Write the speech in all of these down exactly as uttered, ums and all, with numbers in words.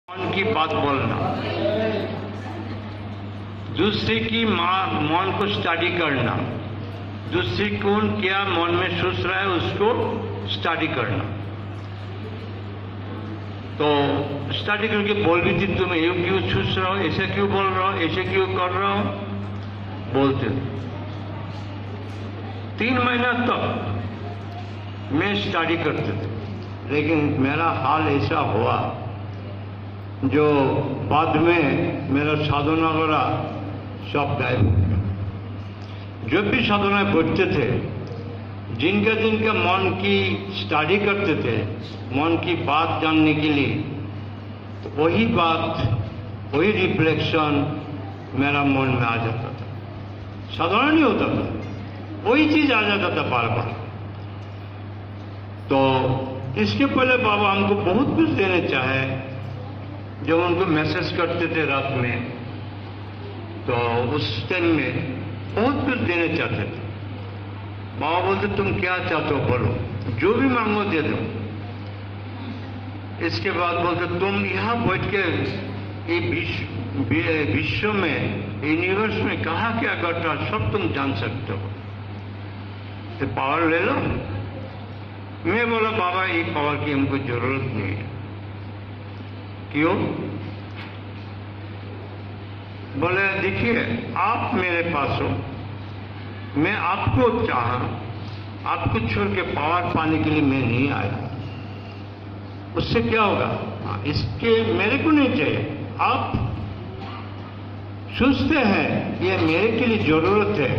मन की बात बोलना, दूसरे की मन को स्टडी करना, दूसरे कौन क्या मन में सोच रहा है उसको स्टडी करना। तो स्टडी करके बोल भी थी, तुम ये क्यों सोच रहा हो, ऐसे क्यों बोल रहा हो, ऐसे क्यों कर रहा हो, बोलते थे। तीन महीना तक मैं स्टडी करते थे, लेकिन मेरा हाल ऐसा हुआ जो बाद में मेरा साधना वाला सब गायब हो गया। जब भी साधना पढ़ते थे, जिनका जिनका मन की स्टडी करते थे, मन की बात जानने के लिए, तो वही बात, वही रिफ्लेक्शन मेरा मन में आ जाता था। साधना नहीं होता था, वही चीज आ जाता था बार बार। तो इसके पहले बाबा हमको बहुत कुछ देने चाहे। जब उनको मैसेज करते थे रात में, तो उस टाइम में बहुत कुछ देने चाहते थे। बाबा बोलते तुम क्या चाहते हो बोलो, जो भी मांगो दे दो। इसके बाद बोलते तुम यहाँ बैठ के ये विश्व विश्व में, यूनिवर्स में कहाँ क्या घटना सब तुम जान सकते हो, तो पावर ले लो। मैं बोला बाबा ये पावर की हमको जरूरत नहीं है। क्यों? बोले देखिए आप मेरे पास हो, मैं आपको चाहा, आपको छोड़ के पावर पाने के लिए मैं नहीं आया। उससे क्या होगा? हाँ, इसके मेरे को नहीं चाहिए। आप सोचते हैं ये मेरे के लिए जरूरत है,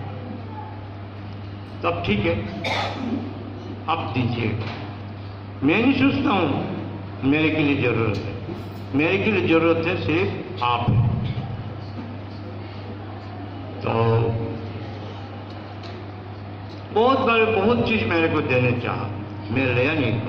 तब ठीक है आप दीजिए। मैं नहीं सोचता हूं मेरे के लिए जरूरत है, मेरे के लिए जरूरत है सिर्फ आप। तो बहुत बार बहुत चीज मेरे को देने चाहा, मैं लिया नहीं। तो,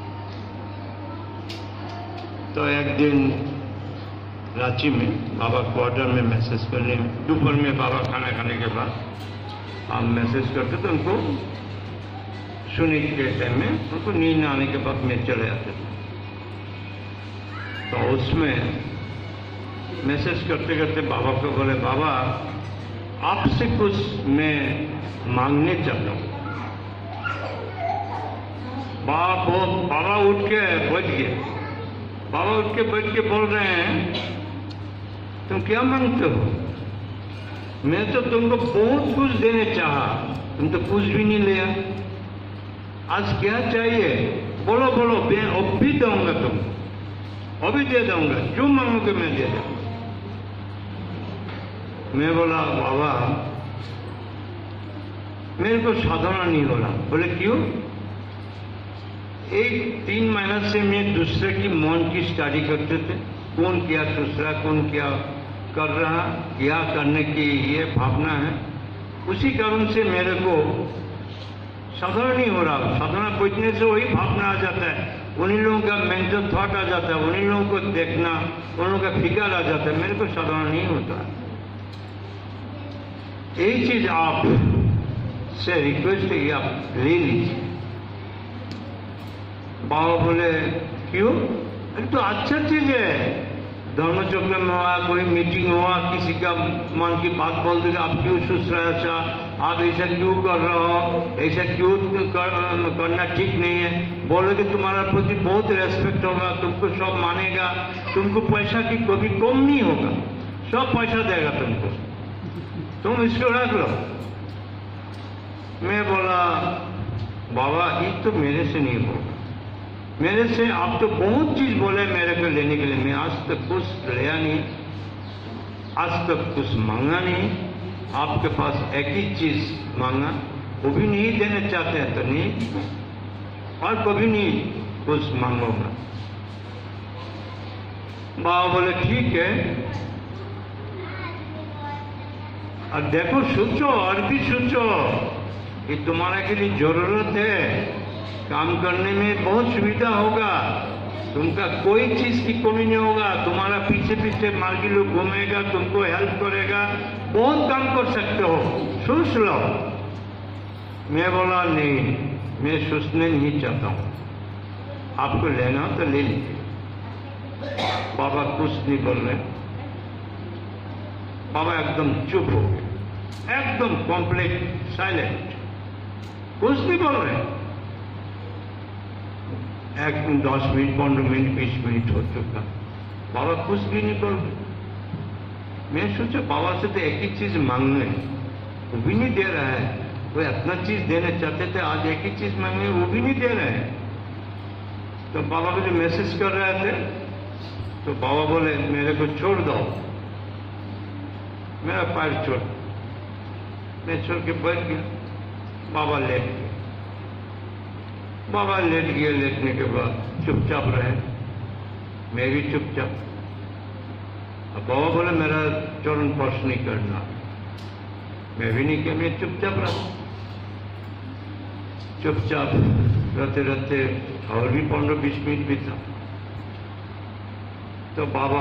तो एक दिन रांची में बाबा क्वार्टर में मैसेज करने, दोपहर में बाबा खाना खाने के बाद हम मैसेज करते थे उनको, सुने के टाइम में उनको नींद आने के बाद में चले आते थे। तो उसमें मैसेज करते करते बाबा को बोले बाबा आपसे कुछ मैं मांगने चाहता हूँ। बाबा बाबा उठ के बैठ गए, बाबा उठ के बैठ के बोल रहे हैं तुम क्या मांगते हो? मैं तो तुमको बहुत कुछ देने चाहा, तुम तो कुछ भी नहीं लिया। आज क्या चाहिए बोलो बोलो, मैं अब भी दूंगा, तुम अभी दे दूंगा, जो मांगोगे मैं दे दूंगा। मैं बोला बाबा मेरे को साधना नहीं हो रहा। बोले क्यों? एक तीन महीना से मैं दूसरे की मन की स्टडी करते थे, कौन क्या सोच रहा, कौन क्या कर रहा, क्या करने की ये भावना है। उसी कारण से मेरे को साधना नहीं हो रहा। साधना पूछने से वही भावना आ जाता है, उन्हीं लोगों का मेंटल थॉट आ जाता है, उन्हीं लोगों को देखना, उन लोगों का फिकर आ जाता है। मेरे को साधना नहीं होता। यही चीज आप से रिक्वेस्ट है कि आप ले लीजिए। बाबा बोले क्यों? अरे तो अच्छा चीज है, धर्म चक्र में हुआ, कोई मीटिंग हुआ, किसी का मन की बात बोल देगा, आप क्यों सोच रहे हो ऐसा, आप ऐसा क्यों कर रहे हो, ऐसा क्यों कर, करना ठीक नहीं है। बोलोगे तुम्हारा प्रति बहुत रेस्पेक्ट होगा, तुमको सब मानेगा, तुमको पैसा की कभी कम नहीं होगा, सब पैसा देगा तुमको, तुम इसको रख लो। मैं बोला बाबा ये तो मेरे से नहीं होगा, मेरे से आप तो बहुत चीज बोले मेरे को लेने के लिए, मैं आज तक कुछ लिया नहीं, आज तक कुछ मांगा नहीं। आपके पास एक ही चीज मांगा, वो भी नहीं देने चाहते हैं तो नहीं, और कभी नहीं कुछ मांगूंगा। बाबा बोले ठीक है, और देखो सोचो, और भी सोचो कि तुम्हारा के लिए जरूरत है, काम करने में बहुत सुविधा होगा, तुमका कोई चीज की कमी नहीं होगा, तुम्हारा पीछे पीछे मार्गी लोग घूमेगा, तुमको हेल्प करेगा, बहुत काम कर सकते हो, सोच लो। मैं बोला नहीं, मैं सोचने नहीं चाहता हूँ, आपको लेना हो तो ले लीजिए। बाबा कुछ नहीं बोल रहे। बाबा एकदम चुप हो गए, एकदम कंप्लीट साइलेंट, कुछ नहीं बोल रहे। एक दस मिनट, पंद्रह मिनट, बीस मिनट हो चुका, बाबा कुछ भी नहीं बोल रहे। मैं सोचा बाबा से तो एक ही चीज मांगने, वो भी नहीं दे रहा है। वो इतना चीज देने चाहते थे, आज एक ही चीज मांगे, वो भी नहीं दे रहे हैं। तो बाबा को जो मैसेज कर रहे थे, तो बाबा बोले मेरे को छोड़ दो, मेरा पैर छोड़। मैं छोड़ के बैठ गया, बाबा लेट गए। बाबा लेट गए, लेटने के बाद चुपचाप रहे, मैं भी चुपचाप। अब बाबा बोले मेरा चरण स्पर्श नहीं करना, मैं भी नहीं किया, मैं चुपचाप रहा। चुपचाप रहते रहते और भी पंद्रह बीस मिनट बीता, तो बाबा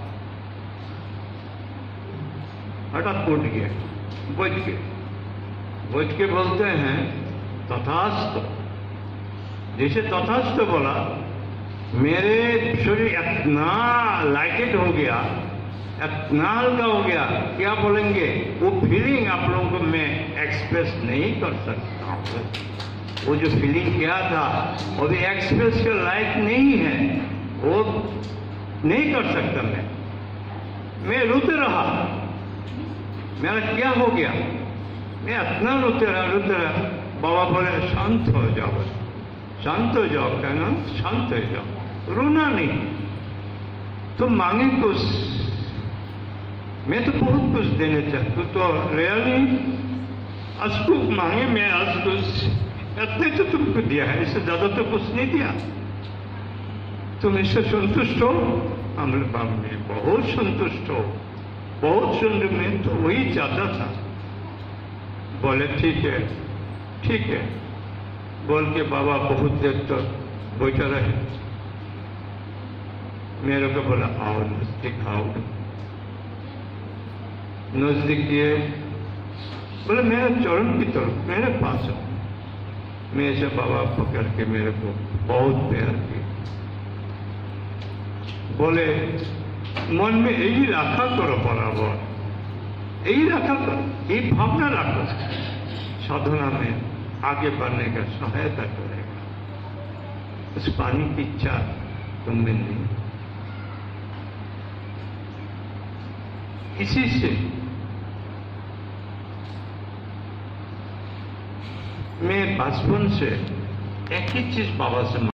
हठात उठ गए, बैठ के बैठ के बोलते हैं तथास्तु। जैसे तथास्तु बोला, मेरे शरीर इतना लाइटेड हो गया, इतना हल्का हो गया, क्या बोलेंगे, वो फीलिंग आप लोगों को मैं एक्सप्रेस नहीं कर सकता हूं। वो जो फीलिंग क्या था वो भी एक्सप्रेस के लायक नहीं है, वो नहीं कर सकता मैं। मैं रोते रहा, मेरा क्या हो गया, मैं इतना रोते रहा रोते रहा। बाबा बोले शांत हो जाओ, शांत हो जाओ, कहना शांत हो जाओ, रोना नहीं, तुम मांगे कुछ, मैं तो बहुत कुछ देने चाहता हूं, तो रियली अस्तु मांगे, मैं आज कुछ इतने तो तुमको दिया है, इससे ज्यादा तो कुछ नहीं दिया, तुम इससे संतुष्ट हो। हम में बहुत संतुष्ट हो, बहुत सुंदर, मैं तो वही चाहता था। बोले ठीक है ठीक है बोल के बाबा बहुत देर तक तो बैठा रहे। मेरे को बोला आओ नजदीक आओ, नजदीक किए, बोले मेरे चरण की तरफ मेरे पास आओ। मैं ऐसे बाबा पकड़ के मेरे को बहुत प्यार किया। बोले मन में यही रखा करो बराबर, यही रखा करो, यही भावना रखो, साधना में आगे बढ़ने का सहायता करेगा। उस पानी की इच्छा तुम में नहीं। इसी से मैं बचपन से एक ही चीज बाबा से